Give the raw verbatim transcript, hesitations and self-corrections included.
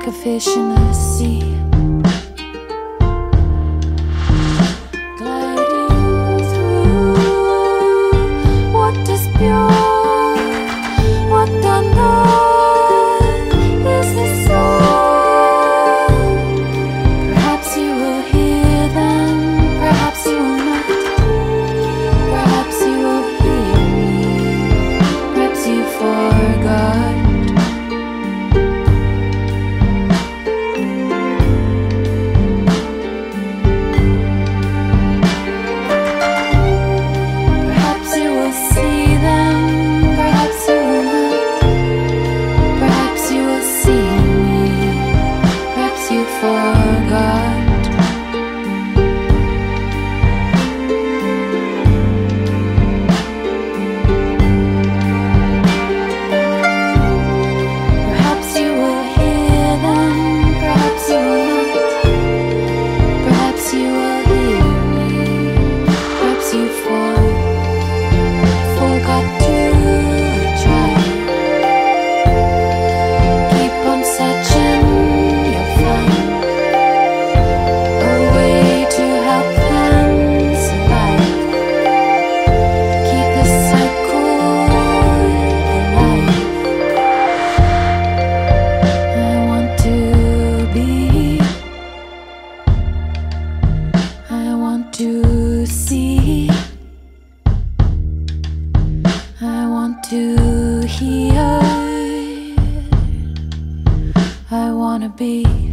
like a fish in the sea, gliding through what is pure, what unknown is the soul. Perhaps you will hear them, perhaps you will not. Perhaps you will hear me, perhaps you forgot. To see, I want to hear, I wanna be